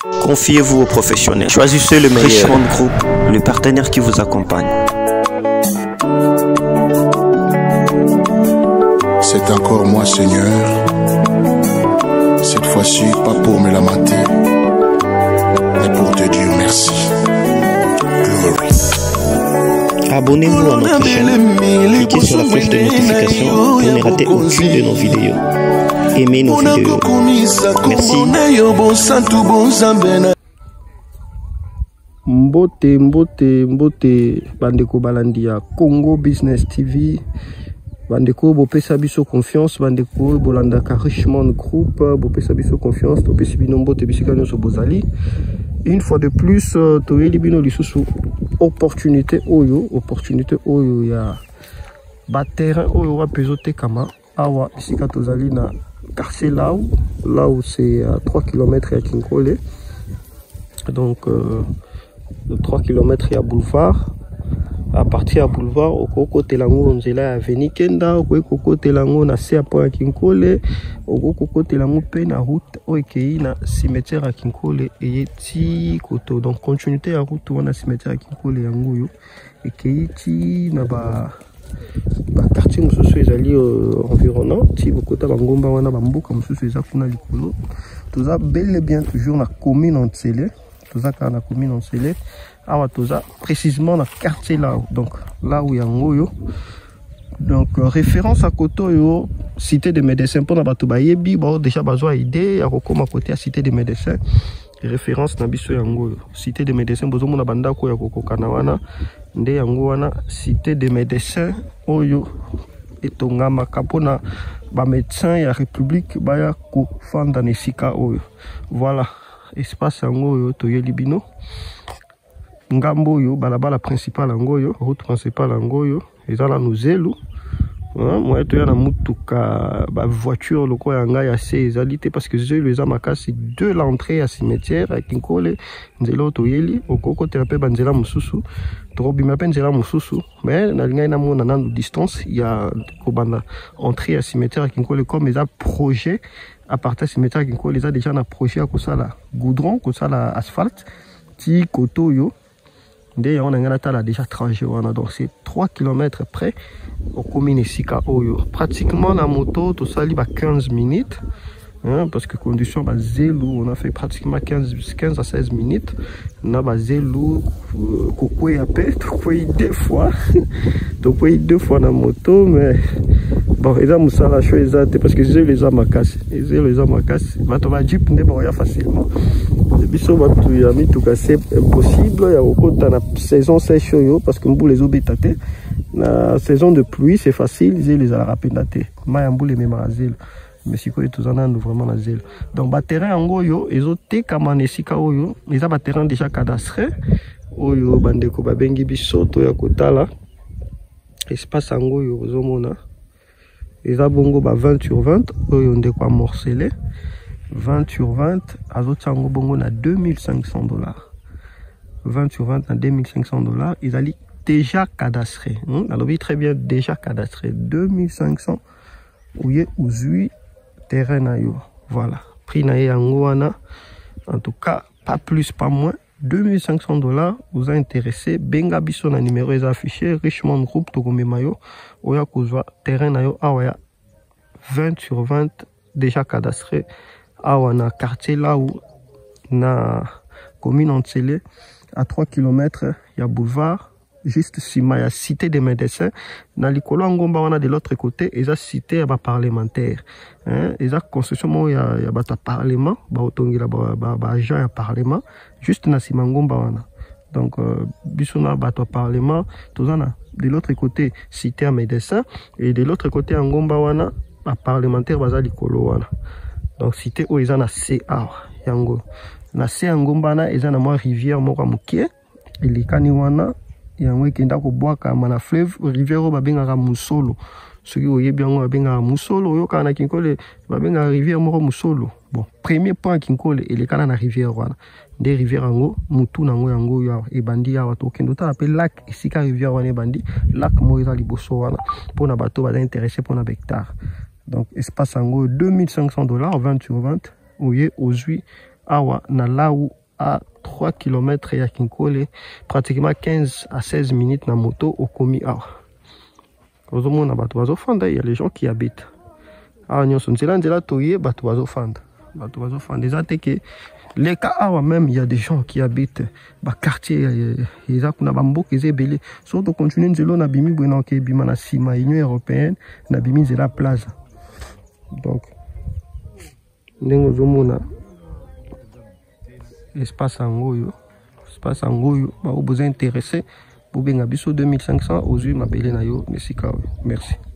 Confiez-vous aux professionnels. Choisissez le meilleur. Richemont Group, le partenaire qui vous accompagne. C'est encore moi, Seigneur. Cette fois-ci, pas pour me lamenter, mais pour te dire merci. Glory. Abonnez-vous à notre chaîne. Cliquez sur la cloche de notification pour ne rater aucune de nos vidéos. Aimez nos vidéos. Merci. Mbote bandeko balandi ya Congo Business TV. Bandeko bopesa biso confiance, bandeko bolandaka Richemont Group, bopesa biso confiance, topesi bino mbote bisika nyonso bozali. Une fois de plus, toyeli bino lisusu opportunité oyo ya ba terrain oyo wa pesote kama awa bisika tozali na quartier là où c'est à 3 km à Kinkole. Donc 3 km à boulevard. À partir du boulevard, au côté lango on est là avenue Kenda, au côté lango na C à Kinkole, au côté lango pe na route okei na cimetière à Kinkole et ti koto. Donc continuité à route on a cimetière à Kinkole yango yo et ti na ba quartier mususu ezali environnant ti bokota bangomba wana bamboka mususu eza kuna likolo. Toza bel et bien toujours na commune en Tsele. Toza ka na commune en Tsele. Awa toza précisément dans le quartier là, donc là où il y a un donc référence à Koto yo cité des médecins pour na bato bayebi ba déjà besoin idée à kokoma côté à cité des médecins référence na biso yango cité des médecins bozo mona banda ko ya kokokana wana nde yango wana cité des médecins oyo etongama kapona ba médecins ya république baya ko fanda nesika oyo voilà espace yango yo toyeli bino ngambo yo balabala principale ngoyo route principale ngoyo ezala nuzelu moi to yana mutuka ba voiture loko ya nga ya se ezalité parce que zelu eza makasi de l'entrée à cimetière à Kinkole nzelo to yeli okoko terape banzela mususu to bima pe nzela mususu mais na linga ina mona na distance il y a kobanda entrée à cimetière à Kinkole comme eza projet à partir cimetière à Kinkole eza déjà na projet à kosala goudron kosala asphalte ti koto yo. On a déjà trajet, donc c'est 3 km près au commune Sika Oyo. Pratiquement la moto, tout ça, il y a 15 minutes. Hein, parce que condition zélo, on a fait pratiquement 15 à 16 minutes. On a zélo, coucoué à paix, deux fois. Deux fois la moto, mais bon, ils ont ça la chose, parce que j'ai les amakas. Les amakas, on va jeep, on va facilement. Biso batu ya mituka c'est impossible ya okota na saison sèche yo parce que mbu les obetate na saison de pluie c'est facile les ala rapendate ma mbu les même azil mais siko etuzana ndo vraiment na zelo donc ba terrain ngo yo ezote kama nesika oyo eza ba terrain déjà cadastré oyo bandeko babengi biso to ya kotala espace ngo yo ozomona eza bongo ba 20 sur 20 oyo ndeko amorcelé 20 sur 20, Azotsango Bongo na $2500. 20 sur 20 na $2500. Ils allaient déjà cadastré. Alors oui, très bien, déjà cadastré. 2500. Ouye ouzui terrain na yo. Voilà. Prix na yangoana. En tout cas, pas plus, pas moins. $2500 vous a intéressé. Benga biso na numéro est affiché. Richemont Group Togome Mayo. Oya kozwa terrain na yo. Awaya 20 sur 20 déjà cadastré. Awa na quartier là où na commune en Tsele à 3 km il y a boulevard juste sima ya cité des médecins na likolo ngomba wana de l'autre côté eza cité ya ba parlementaire hein eza construction mo ya bata parlement ba otongila ba agent ya parlement juste na sima ngomba wana donc bisona bata parlement tozana de l'autre côté cité ya médecin et de l'autre côté ngomba wana ba parlementaire baza likolo wana. Donc cité où ils ont na CA yango na CA ngombana ils ont na moi rivière moko mukie ilikani wana yango kenda ko boaka mana fleuve rivière ba benga musolo soki oyebi yango ba benga musolo oyo kana Kinkole ba benga rivière moko musolo. Bon premier point Kinkole ilikana na rivière wana des rivières yango mutu nango yango ya ebandi ya wato kendo ta appelle lac esika rivière wana ebandi lac mo eza liboso wana pona bato ba intéressé pona hectare. Donc, espace en gros $2500, 20 sur 20. Oye, aujourd'hui, awa na lau à 3 km ya Kinkole, pratiquement 15 à 16 minutes na moto au komi awa. Ozomona bato bazofanda, il y a les gens qui habitent. Awa nyonso nzela nzela toye bato bazofanda. Bato bazofanda. Déjà que les cas awa même il y a des gens qui habitent ba quartier ils a kuna bamboka ezebele. So to continuer nzelo na bimi bwena ke bima na sima Union européenne na bimi nzela plaza. Donc ndenge ozomona espace angoyo ba besoin intéressé pour benga biso 2500 aux yeux mabele na yo nesika. Merci.